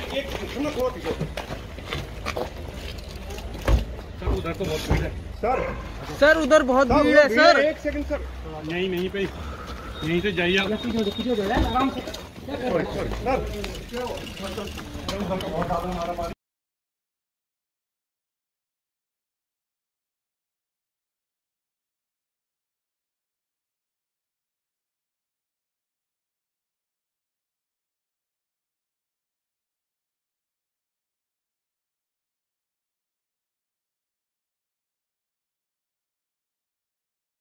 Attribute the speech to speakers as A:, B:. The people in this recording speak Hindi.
A: उधर तो बहुत भीड़ है
B: सर उधर बहुत भीड़ है सर।
A: एक सेकंड सर, यहीं पे यहीं से जाइए आप आराम से।